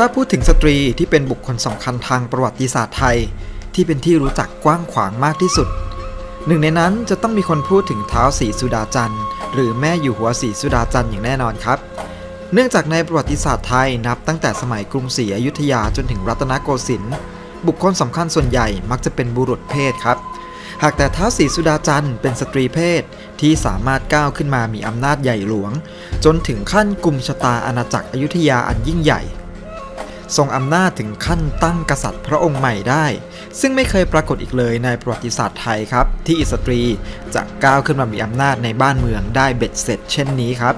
ถ้าพูดถึงสตรีที่เป็นบุคคลสำคัญทางประวัติศาสตร์ไทยที่เป็นที่รู้จักกว้างขวางมากที่สุดหนึ่งในนั้นจะต้องมีคนพูดถึงท้าวศรีสุดาจันทร์หรือแม่อยู่หัวศรีสุดาจันทร์อย่างแน่นอนครับเนื่องจากในประวัติศาสตร์ไทยนับตั้งแต่สมัยกรุงศรีอยุธยาจนถึงรัตนโกสินทร์บุคคลสำคัญส่วนใหญ่มักจะเป็นบุรุษเพศครับหากแต่ท้าวศรีสุดาจันทร์เป็นสตรีเพศที่สามารถก้าวขึ้นมามีอำนาจใหญ่หลวงจนถึงขั้นกุมชะตาอาณาจักรอยุธยาอันยิ่งใหญ่ทรงอำนาจถึงขั้นตั้งกษัตริย์พระองค์ใหม่ได้ซึ่งไม่เคยปรากฏอีกเลยในประวัติศาสตร์ไทยครับที่สตรีจะก้าวขึ้นมามีอำนาจในบ้านเมืองได้เบ็ดเสร็จเช่นนี้ครับ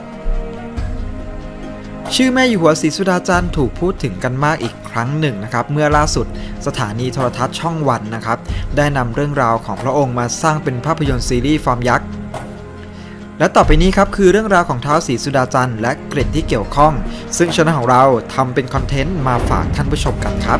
ชื่อแม่อยู่หัวศรีสุดาจันทร์ถูกพูดถึงกันมากอีกครั้งหนึ่งนะครับเมื่อล่าสุดสถานีโทรทัศน์ช่องวันนะครับได้นำเรื่องราวของพระองค์มาสร้างเป็นภาพยนตร์ซีรีส์ฟอร์มยักษ์และต่อไปนี้ครับคือเรื่องราวของท้าวศรีสุดาจันทร์และเกร็ดที่เกี่ยวข้องซึ่งช่องของเราทำเป็นคอนเทนต์มาฝากท่านผู้ชมกันครับ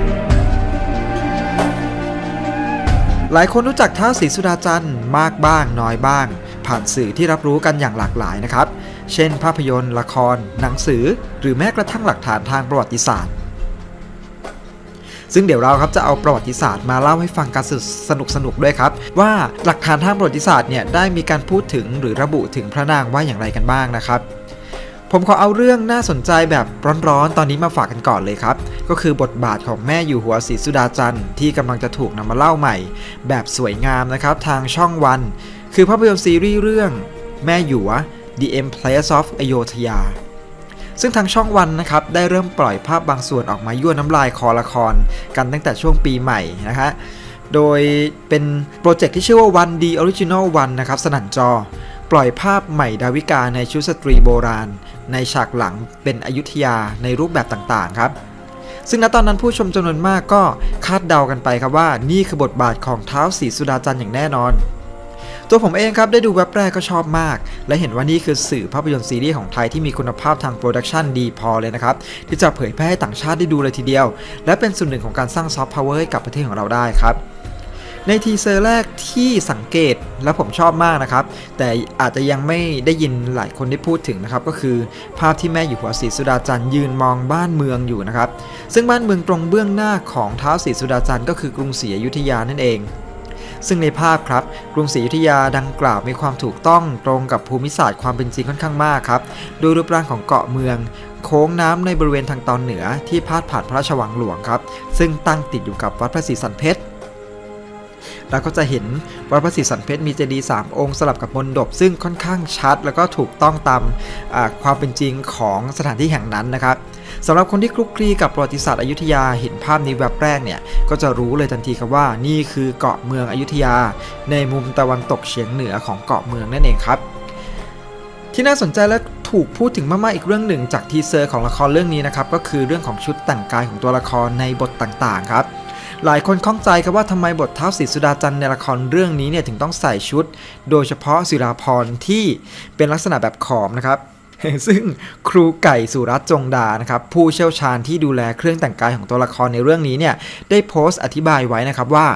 หลายคนรู้จักท้าวศรีสุดาจันทร์มากบ้างน้อยบ้างผ่านสื่อที่รับรู้กันอย่างหลากหลายนะครับเช่นภาพยนตร์ละครหนังสือหรือแม้กระทั่งหลักฐานทางประวัติศาสตร์ซึ่งเดี๋ยวเราครับจะเอาประวัติศาสตร์มาเล่าให้ฟังกันสนุกด้วยครับว่าหลักฐานทางประวัติศาสตร์เนี่ยได้มีการพูดถึงหรือระบุถึงพระนางว่าอย่างไรกันบ้างนะครับผมขอเอาเรื่องน่าสนใจแบบร้อนๆตอนนี้มาฝากกันก่อนเลยครับก็คือบทบาทของแม่อยู่หัวศรีสุดาจันทร์ที่กำลังจะถูกนำมาเล่าใหม่แบบสวยงามนะครับทางช่องวันคือภาพยนตร์ซีรีส์เรื่องแม่หยว The Empress of Ayodhya ซึ่งทางช่องวันนะครับได้เริ่มปล่อยภาพบางส่วนออกมายั่วน้ำลายคอละครกันตั้งแต่ช่วงปีใหม่นะฮะโดยเป็นโปรเจกต์ที่ชื่อว่า One The Original One นะครับสนั่นจอปล่อยภาพใหม่ดาวิกาในชุดสตรีโบราณในฉากหลังเป็นอยุธยาในรูปแบบต่างๆครับซึ่งณตอนนั้นผู้ชมจำนวนมากก็คาดเดากันไปครับว่านี่คือบทบาทของท้าวศรีสุดาจันทร์อย่างแน่นอนตัวผมเองครับได้ดูเว็บแรกก็ชอบมากและเห็นว่านี่คือสื่อภาพยนตร์ซีรีส์ของไทยที่มีคุณภาพทางโปรดักชันดีพอเลยนะครับที่จะเผยแพร่ให้ต่างชาติได้ดูเลยทีเดียวและเป็นส่วนหนึ่งของการสร้างซอฟต์พาวเวอร์ให้กับประเทศของเราได้ครับในทีเซอร์แรกที่สังเกตและผมชอบมากนะครับแต่อาจจะยังไม่ได้ยินหลายคนได้พูดถึงนะครับก็คือภาพที่แม่อยู่หัวศรีสุดาจันทร์ยืนมองบ้านเมืองอยู่นะครับซึ่งบ้านเมืองตรงเบื้องหน้าของท้าวศรีสุดาจันทร์ก็คือกรุงศรีอยุธยานั่นเองซึ่งในภาพครับกรุงศรีอยุธยาดังกล่าวมีความถูกต้องตรงกับภูมิศาสตร์ความเป็นจริงค่อนข้างมากครับโดยรูปร่างของเกาะเมืองโค้งน้ำในบริเวณทางตอนเหนือที่พาดผ่านพระราชวังหลวงครับซึ่งตั้งติดอยู่กับวัดพระศรีสันเพชรแล้วก็จะเห็นวัดพระศรีสันเพชรมีเจดีย์3 องค์สลับกับมณฑปซึ่งค่อนข้างชัดแล้วก็ถูกต้องตามความเป็นจริงของสถานที่แห่งนั้นนะครับสำหรับคนที่คลุกคลีกับประวัติศาสตร์อยุธยาเห็นภาพนี้แบบแรกเนี่ยก็จะรู้เลยทันทีครับว่านี่คือเกาะเมืองอยุธยาในมุมตะวันตกเฉียงเหนือของเกาะเมืองนั่นเองครับที่น่าสนใจและถูกพูดถึงมากๆอีกเรื่องหนึ่งจากทีเซอร์ของละครเรื่องนี้นะครับก็คือเรื่องของชุดแต่งกายของตัวละครในบทต่างๆครับหลายคนข้องใจครับว่าทำไมบทท้าวศรีสุดาจันทร์ในละครเรื่องนี้เนี่ยถึงต้องใส่ชุดโดยเฉพาะศิราพรที่เป็นลักษณะแบบขอมนะครับซึ่งครูไก่สุรัตน์จงดานะครับผู้เชี่ยวชาญที่ดูแลเครื่องแต่งกายของตัวละครในเรื่องนี้เนี่ยได้โพสต์อธิบายไว้นะครับว่า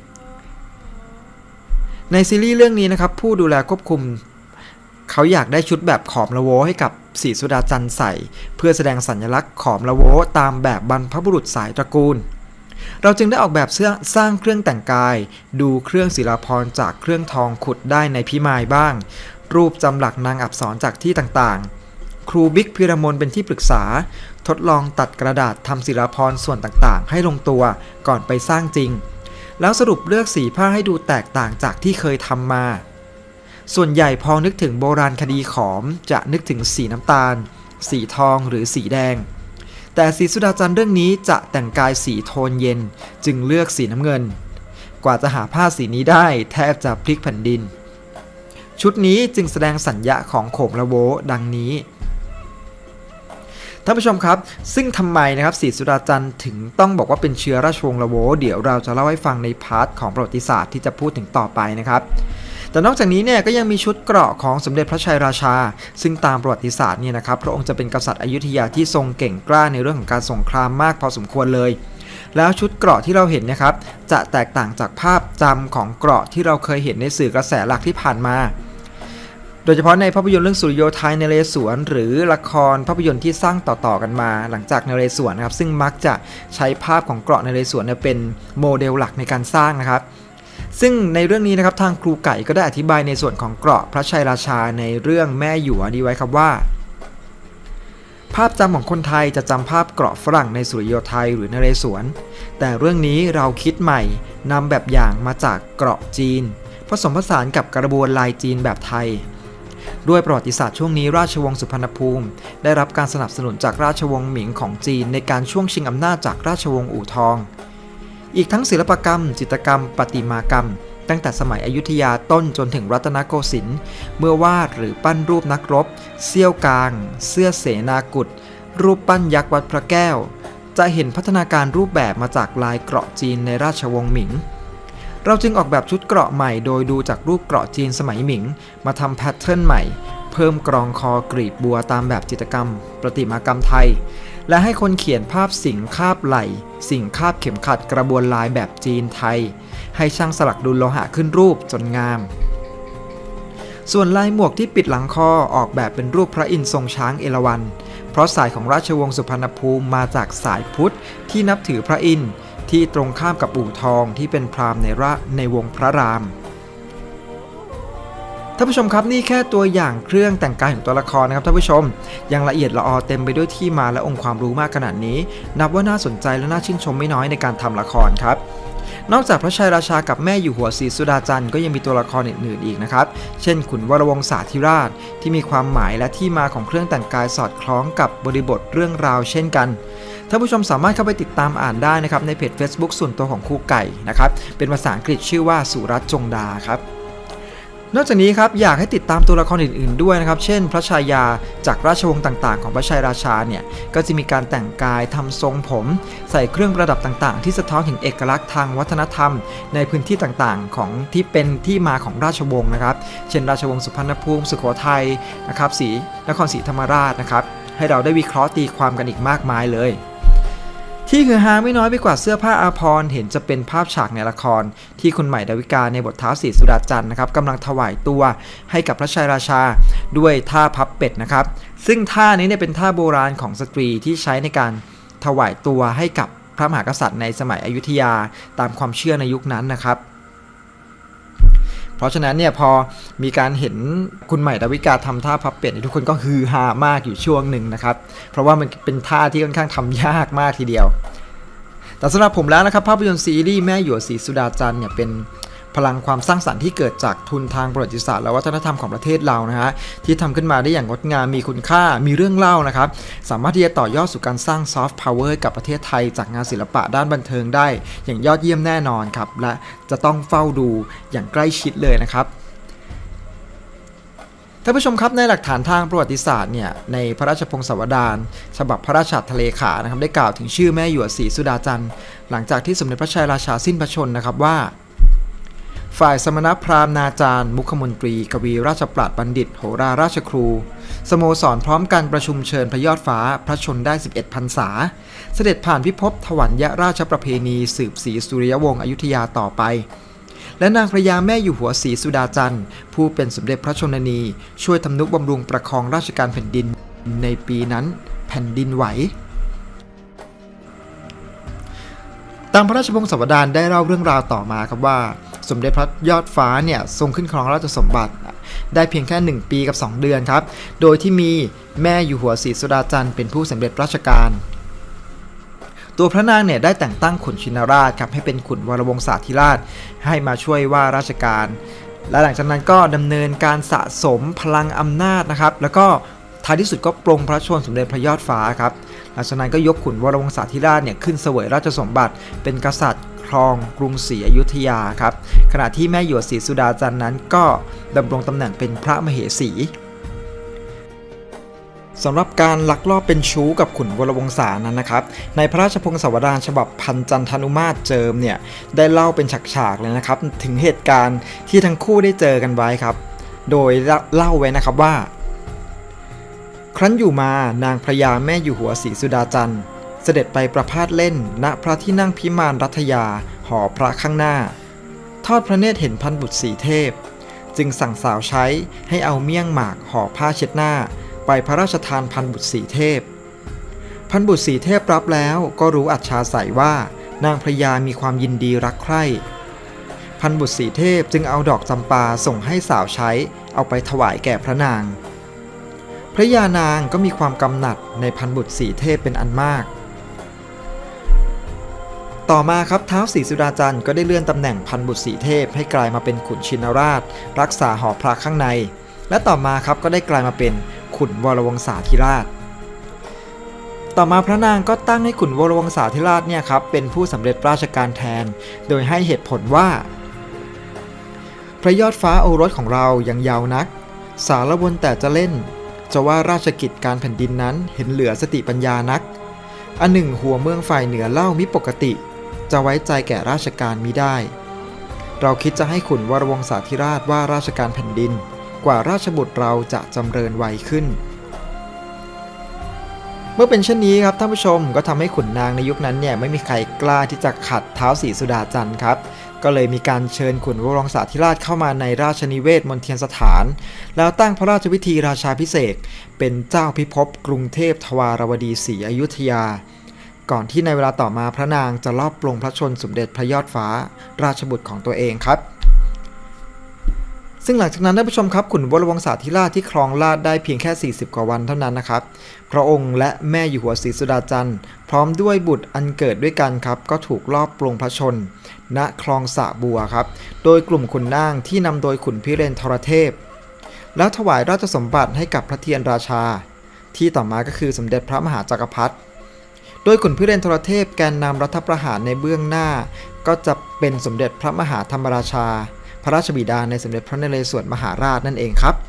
ในซีรีส์เรื่องนี้นะครับผู้ดูแลควบคุมเขาอยากได้ชุดแบบขอมละโวให้กับศรีสุดาจันทร์ใส่เพื่อแสดงสัญลักษณ์ขอมละโวตามแบบบรรพบุรุษสายตระกูลเราจึงได้ออกแบบสร้างเครื่องแต่งกายดูเครื่องศิลาภรณ์จากเครื่องทองขุดได้ในพิมายบ้างรูปจำหลักนางอักษรจากที่ต่างๆครูบิ๊กพิรมนเป็นที่ปรึกษาทดลองตัดกระดาษทำศิลาภรณ์ส่วนต่างๆให้ลงตัวก่อนไปสร้างจริงแล้วสรุปเลือกสีผ้าให้ดูแตกต่างจากที่เคยทำมาส่วนใหญ่พอนึกถึงโบราณคดีขอมจะนึกถึงสีน้ำตาลสีทองหรือสีแดงแต่ศรีสุดาจันทร์เรื่องนี้จะแต่งกายสีโทนเย็นจึงเลือกสีน้ำเงินกว่าจะหาผ้าสีนี้ได้แทบจะพลิกแผ่นดินชุดนี้จึงแสดงสัญญาของโขมละโวดังนี้ท่านผู้ชมครับซึ่งทำไมนะครับศรีสุดาจันทร์ถึงต้องบอกว่าเป็นเชื้อราชวงศ์ละโวเดี๋ยวเราจะเล่าให้ฟังในพาร์ทของประวัติศาสตร์ที่จะพูดถึงต่อไปนะครับแต่นอกจากนี้เนี่ยก็ยังมีชุดเกราะของสมเด็จพระชัยราชาซึ่งตามประวัติศาสตร์เนี่ยนะครับพระองค์จะเป็นกษัตริย์อยุธยาที่ทรงเก่งกล้าในเรื่องของการสงครามมากพอสมควรเลยแล้วชุดเกราะที่เราเห็นนะครับจะแตกต่างจากภาพจำของเกราะที่เราเคยเห็นในสื่อกระแสหลักที่ผ่านมาโดยเฉพาะในภาพยนตร์เรื่องสุริโยไทยนเรศวรหรือละครภาพยนตร์ที่สร้างต่อๆกันมาหลังจากนเรศวรนะครับซึ่งมักจะใช้ภาพของเกราะนเรศวรเป็นโมเดลหลักในการสร้างนะครับซึ่งในเรื่องนี้นะครับทางครูไก่ก็ได้อธิบายในส่วนของเกราะพระชัยราชาในเรื่องแม่หยวนี้ไว้ครับว่าภาพจำของคนไทยจะจำภาพเกราะฝรั่งในสุริโยไทยหรือนเรศวรแต่เรื่องนี้เราคิดใหม่นำแบบอย่างมาจากเกราะจีนผสมผสานกับกระบวนลายจีนแบบไทยด้วยประวัติศาสตร์ช่วงนี้ราชวงศ์สุพรรณภูมิได้รับการสนับสนุนจากราชวงศ์หมิงของจีนในการช่วงชิงอำนาจจากราชวงศ์อู่ทองอีกทั้งศิลปกรรมจิตรกรรมประติมากรรมตั้งแต่สมัยอยุธยาต้นจนถึงรัตนโกสินทร์เมื่อวาดหรือปั้นรูปนักรบเสี้ยวกลางเสื้อเสนากุฏรูปปั้นยักษ์วัดพระแก้วจะเห็นพัฒนาการรูปแบบมาจากลายเกราะจีนในราชวงศ์หมิงเราจึงออกแบบชุดเกราะใหม่โดยดูจากรูปเกราะจีนสมัยหมิงมาทำแพทเทิร์นใหม่เพิ่มกรองคอกรีบบัวตามแบบจิตรกรรมประติมากรรมไทยและให้คนเขียนภาพสิงคาบไหล่สิงคาบเข็มขัดกระบวนลายแบบจีนไทยให้ช่างสลักดุลโลหะขึ้นรูปจนงามส่วนลายหมวกที่ปิดหลังคอออกแบบเป็นรูปพระอินทร์ทรงช้างเอราวัณเพราะสายของราชวงศ์สุพรรณภูมิมาจากสายพุทธที่นับถือพระอินทร์ที่ตรงข้ามกับอู่ทองที่เป็นพราหมณ์ในวงพระรามท่านผู้ชมครับนี่แค่ตัวอย่างเครื่องแต่งกายของตัวละครนะครับท่านผู้ชมยังละเอียดละออเต็มไปด้วยที่มาและองค์ความรู้มากขนาดนี้นับว่าน่าสนใจและน่าชื่นชมไม่น้อยในการทำละครครับนอกจากพระชัยราชากับแม่อยู่หัวศรีสุดาจันทร์ก็ยังมีตัวละครอื่นๆอีกนะครับเช่นขุนวรวงศ์สาธิราชที่มีความหมายและที่มาของเครื่องแต่งกายสอดคล้องกับบริบทเรื่องราวเช่นกันท่านผู้ชมสามารถเข้าไปติดตามอ่านได้นะครับในเพจ Facebook ส่วนตัวของครูไก่นะครับเป็นภาษาอังกฤษชื่อว่าสุรัตน์จงดาครับนอกจากนี้ครับอยากให้ติดตามตัวละครอื่นๆด้วยนะครับเช่นพระชายาจากราชวงศ์ต่างๆของพระชัยราชาเนี่ยก็จะมีการแต่งกายทำทรงผมใส่เครื่องประดับต่างๆที่สะท้อนถึงเอกลักษณ์ทางวัฒนธรรมในพื้นที่ต่างๆของที่เป็นที่มาของราชวงศ์นะครับเช่นราชวงศ์สุพรรณภูมิสุโขทัยนะครับนครศรีธรรมราชนะครับให้เราได้วิเคราะห์ตีความกันอีกมากมายเลยที่คือฮาไม่น้อยไปกว่าเสื้อผ้าอาภรณ์เห็นจะเป็นภาพฉากในละครที่คุณใหม่ดาวิกาในบทท้าวศรีสุดาจันทร์นะครับกำลังถวายตัวให้กับพระชัยราชาด้วยท่าพับเป็ดนะครับซึ่งท่านี้เนี่ยเป็นท่าโบราณของสตรีที่ใช้ในการถวายตัวให้กับพระมหากษัตริย์ในสมัยอยุธยาตามความเชื่อในยุคนั้นนะครับเพราะฉะนั้นเนี่ยพอมีการเห็นคุณใหม่ดาวิกาทำท่าพับเป็ดทุกคนก็ฮือฮามากอยู่ช่วงหนึ่งนะครับเพราะว่ามันเป็นท่าที่ค่อนข้างทำยากมากทีเดียวแต่สำหรับผมแล้วนะครับภาพยนตร์ซีรีส์แม่หยวดศรีสุดาจันทร์เนี่ยเป็นพลังความสร้างสรรค์ที่เกิดจากทุนทางประวัติศาสตร์และวัฒนธรรมของประเทศเรานะฮะที่ทำขึ้นมาได้อย่างงดงามมีคุณค่ามีเรื่องเล่านะครับสามารถที่จะต่อยอดสู่การสร้างซอฟต์พาวเวอร์กับประเทศไทยจากงานศิลปะด้านบันเทิงได้อย่างยอดเยี่ยมแน่นอนครับและจะต้องเฝ้าดูอย่างใกล้ชิดเลยนะครับท่านผู้ชมครับในหลักฐานทางประวัติศาสตร์เนี่ยในพระราชพงศาวดารฉบับพระราชทะเลขานะครับได้กล่าวถึงชื่อแม่หยวดศรีสุดาจันทร์หลังจากที่สมเด็จพระชัยราชาสิ้นพระชนม์นะครับว่าฝ่ายสมณพราหมณ์นาจารย์มุขมนตรีกวีราชปราชญ์บัณฑิตโหราราชครูสโมสรพร้อมกันประชุมเชิญพระยอดฟ้าพระชนได้11พรรษาเสด็จผ่านพิภพถวัลยราชประเพณีสืบศรีสุริยวงศ์อยุธยาต่อไปและนางพระยาแม่อยู่หัวศรีสุดาจันทร์ผู้เป็นสมเด็จพระชนนีช่วยทำนุบำรุงประคองราชการแผ่นดินในปีนั้นแผ่นดินไหวตามพระราชพงศาวดารได้เล่าเรื่องราวต่อมาครับว่าสมเด็จพระยอดฟ้าเนี่ยทรงขึ้นครองราชสมบัติได้เพียงแค่1 ปีกับ2 เดือนครับโดยที่มีแม่อยู่หัวศรีสุดาจันทร์เป็นผู้สำเร็จราชการตัวพระนางเนี่ยได้แต่งตั้งขุนชินราชครับให้เป็นขุนวรวงศาธิราชให้มาช่วยว่าราชการและหลังจากนั้นก็ดำเนินการสะสมพลังอำนาจนะครับแล้วก็ท้ายที่สุดก็ปลงพระชนสมเด็จพระยอดฟ้าครับหลังจากนั้นก็ยกขุนวรวงศาธิราชเนี่ยขึ้นเสวยราชสมบัติเป็นกษัตริย์ครองกรุงศรีอยุธยาครับขณะที่แม่หยวดศรีสุดาจันทร์นั้นก็ดำรงตำแหน่งเป็นพระมเหสีสำหรับการลักลอบเป็นชู้กับขุนวรวงศานั้นนะครับในพระราชพงศาวดารฉบับพันจันทานุมาตรเจิมเนี่ยได้เล่าเป็นฉากๆเลยนะครับถึงเหตุการณ์ที่ทั้งคู่ได้เจอกันไว้ครับโดยเล่าไว้นะครับว่าครั้นอยู่มานางพระยาแม่อยู่หัวศรีสุดาจันทร์เสด็จไปประพาสเล่นณพระที่นั่งพิมานรัตยาหอพระข้างหน้าทอดพระเนตรเห็นพันบุตรสีเทพจึงสั่งสาวใช้ให้เอาเมี่ยงหมากห่อผ้าเช็ดหน้าไปพระราชทานพันบุตรสีเทพพันบุตรสีเทพรับแล้วก็รู้อัจฉาใสว่านางพระยามีความยินดีรักใคร่พันบุตรสีเทพจึงเอาดอกจำปาส่งให้สาวใช้เอาไปถวายแก่พระนางพระยานางก็มีความกำหนัดในพันบุตรสีเทพเป็นอันมากต่อมาครับท้าวศรีสุดาจันทร์ก็ได้เลื่อนตำแหน่งพันบุตรสีเทพให้กลายมาเป็นขุนชินราชรักษาหอพระข้างในและต่อมาครับก็ได้กลายมาเป็นขุนวรวงศาธิราชต่อมาพระนางก็ตั้งให้ขุนวรวงศาธิราชเนี่ยครับเป็นผู้สำเร็จราชการแทนโดยให้เหตุผลว่าพระยอดฟ้าโอรสของเรายังยาวนักสารวนแต่จะเล่นจะว่าราชกิจการแผ่นดินนั้นเห็นเหลือสติปัญญานักอันหนึ่งหัวเมืองฝ่ายเหนือเล่ามิปกติจะไว้ใจแก่ราชการมิได้เราคิดจะให้ขุนวรวงศาธิราชว่าราชการแผ่นดินกว่าราชบุตรเราจะจำเริญไวขึ้นเมื่อเป็นเช่นนี้ครับท่านผู้ชมก็ทำให้ขุนนางในยุคนั้นเนี่ยไม่มีใครกล้าที่จะขัดท้าวศรีสุดาจันทร์ครับก็เลยมีการเชิญขุนวรวงศาธิราชเข้ามาในราชนิเวศมณฑลสถานแล้วตั้งพระราชพิธีราชาภิเษกเป็นเจ้าพิภพกรุงเทพทวารวดีศรีอยุธยาก่อนที่ในเวลาต่อมาพระนางจะลอบปลงพระชนสมเด็จพระยอดฟ้าราชบุตรของตัวเองครับซึ่งหลังจากนั้นท่านผู้ชมครับขุนวรวงศาธิราชที่ครองราชย์ได้เพียงแค่40กว่าวันเท่านั้นนะครับพระองค์และแม่อยู่หัวศรีสุดาจันทร์พร้อมด้วยบุตรอันเกิดด้วยกันครับก็ถูกลอบปลงพระชนณคลองสระบัวครับโดยกลุ่มขุนนางที่นำโดยขุนพิเรนทรเทพแล้วถวายราชสมบัติให้กับพระเทียนราชาที่ต่อมาก็คือสมเด็จพระมหาจักรพรรดิโดยขุนพิเรนทรเทพแกนนำรัฐประหารในเบื้องหน้าก็จะเป็นสมเด็จพระมหาธรรมราชาพระราชบิดาในสมเด็จพระนเรศวรมหาราชนั่นเองครับ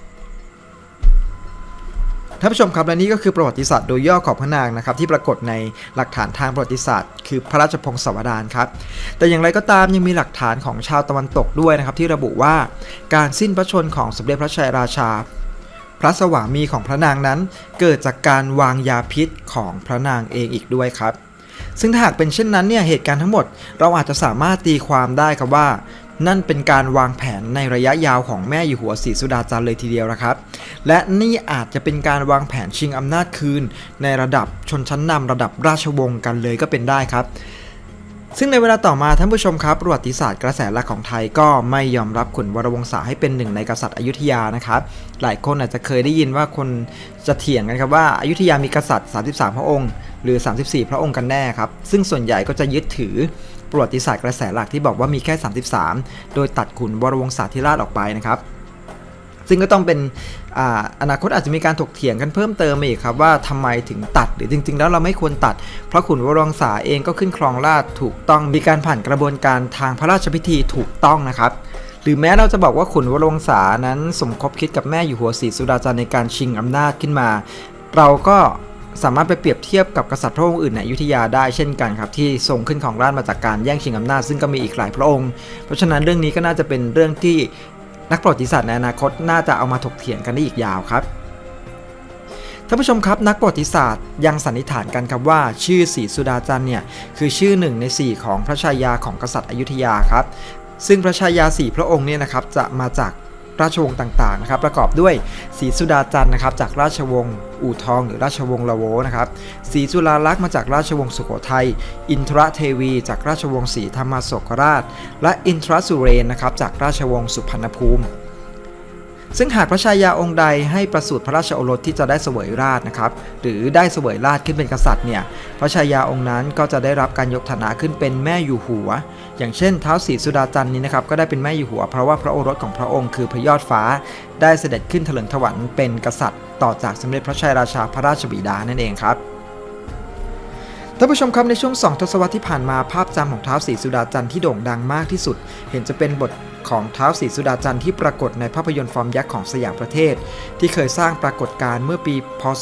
ท่านผู้ชมครับและนี่ก็คือประวัติศาสตร์โดยย่อของพระนางนะครับที่ปรากฏในหลักฐานทางประวัติศาสตร์คือพระราชพงศาวดารครับแต่อย่างไรก็ตามยังมีหลักฐานของชาวตะวันตกด้วยนะครับที่ระบุว่าการสิ้นพระชนของสมเด็จพระชัยราชาพระสวามีของพระนางนั้นเกิดจากการวางยาพิษของพระนางเองอีกด้วยครับซึ่งถ้าหากเป็นเช่นนั้นเนี่ยเหตุการณ์ทั้งหมดเราอาจจะสามารถตีความได้ครับว่านั่นเป็นการวางแผนในระยะยาวของแม่อยู่หัวศรีสุดาจันทร์เลยทีเดียวนะครับและนี่อาจจะเป็นการวางแผนชิงอำนาจคืนในระดับชนชั้นนำระดับราชวงศ์กันเลยก็เป็นได้ครับซึ่งในเวลาต่อมาท่านผู้ชมครับประวัติศาสตร์กระแสหลักของไทยก็ไม่ยอมรับขุนวรวงศาให้เป็นหนึ่งในกษัตริย์อยุธยานะครับหลายคนอาจจะเคยได้ยินว่าคนจะเถียงกันครับว่าอยุธยามีกษัตริย์33พระองค์หรือ34พระองค์กันแน่ครับซึ่งส่วนใหญ่ก็จะยึดถือประวัติศาสตร์กระแสหลักที่บอกว่ามีแค่33โดยตัดขุนวรวงศาธิราชออกไปนะครับซึ่งก็ต้องเป็นอนาคตอาจจะมีการถกเถียงกันเพิ่มเติมอีกครับว่าทำไมถึงตัดหรือจริงๆแล้วเราไม่ควรตัดเพราะขุนวรวงศาเองก็ขึ้นครองราชย์ถูกต้องมีการผ่านกระบวนการทางพระราชพิธีถูกต้องนะครับหรือแม้เราจะบอกว่าขุนวรวงศานั้นสมคบคิดกับแม่อยู่หัวศรีสุดาจันทร์ในการชิงอำนาจขึ้นมาเราก็สามารถไปเปรียบเทียบกับกษัตริย์พระองค์อื่นในอยุธยาได้เช่นกันครับที่ทรงขึ้นครองราชย์มาจากการแย่งชิงอำนาจซึ่งก็มีอีกหลายพระองค์เพราะฉะนั้นเรื่องนี้ก็น่าจะเป็นเรื่องที่นักประวัติศาสตร์ในอนาคตน่าจะเอามาถกเถียงกันได้อีกยาวครับท่านผู้ชมครับนักประวัติศาสตร์ยังสันนิษฐานกันครับว่าชื่อศรีสุดาจันทร์เนี่ยคือชื่อ1 ใน 4ของพระชายาของกษัตริย์อยุธยาครับซึ่งพระชายา4พระองค์เนี่ยนะครับจะมาจากราชวงศ์ต่างๆนะครับประกอบด้วยศรีสุดาจันทร์นะครับจากราชวงศ์อู่ทองหรือราชวงศ์ละโวนะครับศรีจุฬาลักษณ์มาจากราชวงศ์สุโขทัยอินทรเทวีจากราชวงศ์ศรีธรรมโศกราชและอินทรสุเรนนะครับจากราชวงศ์สุพรรณภูมิซึ่งหากพระชายาองค์ใดให้ประสูติพระราชโอรสที่จะได้เสวยราชนะครับหรือได้เสวยราชขึ้นเป็นกษัตริย์เนี่ยพระชายาองค์นั้นก็จะได้รับการยกฐานะขึ้นเป็นแม่อยู่หัวอย่างเช่นท้าวศรีสุดาจันทร์นี้นะครับก็ได้เป็นแม่อยู่หัวเพราะว่าพระโอรสของพระองค์คือพระยอดฟ้าได้เสด็จขึ้นถลิงถวัลย์เป็นกษัตริย์ต่อจากสมเด็จพระชัยราชาพระราชบิดานั่นเองครับท่านผู้ชมครับในช่วง2 ทศวรรษที่ผ่านมาภาพจำของท้าวศรีสุดาจันทร์ที่โด่งดังมากที่สุดเห็นจะเป็นบทของท้าวศรีสุดาจันทร์ที่ปรากฏในภาพยนตร์ฟอร์มยักษ์ของสยามประเทศที่เคยสร้างปรากฏการณ์เมื่อปีพ.ศ.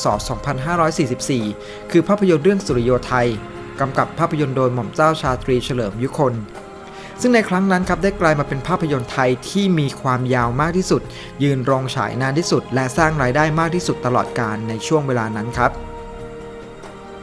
2544คือภาพยนตร์เรื่องสุริโยไทยกำกับภาพยนตร์โดยหม่อมเจ้าชาตรีเฉลิมยุคน ซึ่งในครั้งนั้นครับได้กลายมาเป็นภาพยนตร์ไทยที่มีความยาวมากที่สุดยืนโรงฉายนานที่สุดและสร้างรายได้มากที่สุดตลอดกาลในช่วงเวลานั้นครับ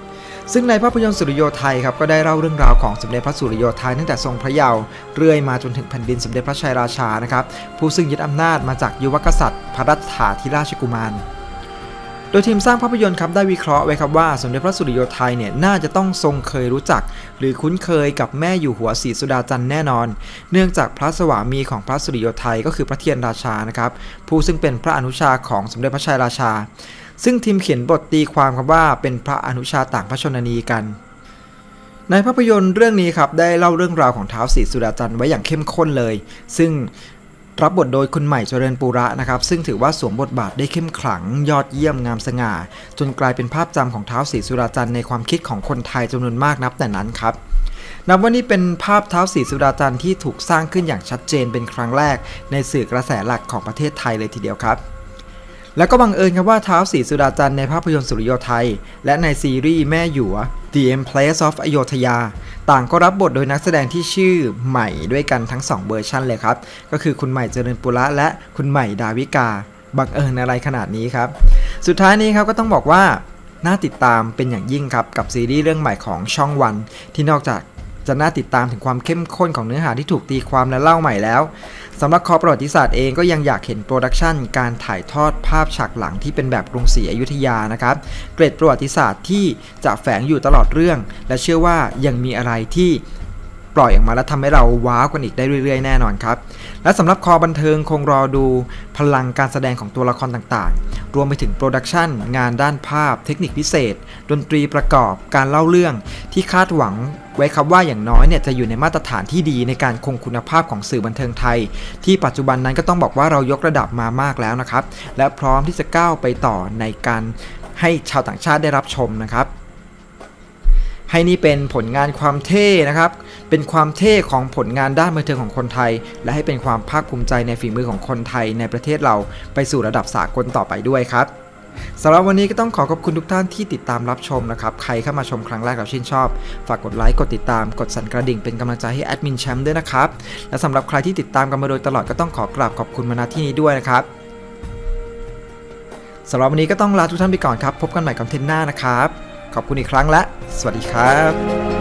ซึ่งในภาพยนตร์สุริโยไทยครับก็ได้เล่าเรื่องราวของสมเด็จพระสุริโยไทยตั้งแต่ทรงพระเยาว์เรื่อยมาจนถึงแผ่นดินสมเด็จพระชัยราชานะครับผู้ซึ่งยึดอำนาจมาจากยุวกษัตริย์พระรัตถาธิราชกุมารโดยทีมสร้างภาพยนตร์ครับได้วิเคราะห์ไว้ครับว่าสมเด็จพระสุริโยไทยเนี่ยน่าจะต้องทรงเคยรู้จักหรือคุ้นเคยกับแม่อยู่หัวศรีสุดาจันทร์แน่นอนเนื่องจากพระสวามีของพระสุริโยไทยก็คือพระเทียนราชานะครับผู้ซึ่งเป็นพระอนุชาของสมเด็จพระชัยราชาซึ่งทีมเขียนบทตีความครับว่าเป็นพระอนุชาต่างพระชนนีกันในภาพยนตร์เรื่องนี้ครับได้เล่าเรื่องราวของท้าวศรีสุดาจันทร์ไว้อย่างเข้มข้นเลยซึ่งรับบทโดยคุณใหม่เจริญปุระนะครับซึ่งถือว่าสวมบทบาทได้เข้มขลังยอดเยี่ยมงามสง่าจนกลายเป็นภาพจำของท้าวศรีสุดาจันทร์ในความคิดของคนไทยจำนวนมากนับแต่นั้นครับนับว่านี่เป็นภาพท้าวศรีสุดาจันทร์ที่ถูกสร้างขึ้นอย่างชัดเจนเป็นครั้งแรกในสื่อกระแสหลักของประเทศไทยเลยทีเดียวครับแล้วก็บังเอิญครับว่าท้าวศรีสุดาจันทร์ในภาพยนตร์สุริโยไทยและในซีรีส์แม่หยว The Empress of Ayodhya ต่างก็รับบทโดยนักแสดงที่ชื่อใหม่ด้วยกันทั้ง2เวอร์ชันเลยครับก็คือคุณใหม่เจริญปุระและคุณใหม่ดาวิกาบังเอิญอะไรขนาดนี้ครับสุดท้ายนี้ครับก็ต้องบอกว่าน่าติดตามเป็นอย่างยิ่งครับกับซีรีส์เรื่องใหม่ของช่องวันที่นอกจากจะน่าติดตามถึงความเข้มข้นของเนื้อหาที่ถูกตีความและเล่าใหม่แล้วสำหรับคอประวัติศาสตร์เองก็ยังอยากเห็นโปรดักชันการถ่ายทอดภาพฉากหลังที่เป็นแบบกรุงศรีอยุธยานะครับเกร็ดประวัติศาสตร์ที่จะแฝงอยู่ตลอดเรื่องและเชื่อว่ายังมีอะไรที่ปล่อยออกมาและทำให้เราว้าวกันอีกได้เรื่อยๆแน่นอนครับและสำหรับคอบันเทิงคงรอดูพลังการแสดงของตัวละครต่างๆรวมไปถึงโปรดักชันงานด้านภาพเทคนิคพิเศษดนตรีประกอบการเล่าเรื่องที่คาดหวังไว้ครับว่าอย่างน้อยเนี่ยจะอยู่ในมาตรฐานที่ดีในการคงคุณภาพของสื่อบันเทิงไทยที่ปัจจุบันนั้นก็ต้องบอกว่าเรายกระดับมามากแล้วนะครับและพร้อมที่จะก้าวไปต่อในการให้ชาวต่างชาติได้รับชมนะครับให้นี่เป็นผลงานความเท่นะครับเป็นความเท่ของผลงานด้านบันเทิงของคนไทยและให้เป็นความภาคภูมิใจในฝีมือของคนไทยในประเทศเราไปสู่ระดับสากลต่อไปด้วยครับสำหรับวันนี้ก็ต้องขอบคุณทุกท่านที่ติดตามรับชมนะครับใครเข้ามาชมครั้งแรกแล้วชื่นชอบฝากกดไลค์กดติดตามกดสั่นกระดิ่งเป็นกำลังใจให้แอดมินแชมป์ด้วยนะครับและสำหรับใครที่ติดตามกันมาโดยตลอดก็ต้องขอกราบขอบคุณมาณที่นี้ด้วยนะครับสำหรับวันนี้ก็ต้องลาทุกท่านไปก่อนครับพบกันใหม่คอนเทนต์หน้านะครับขอบคุณอีกครั้งและสวัสดีครับ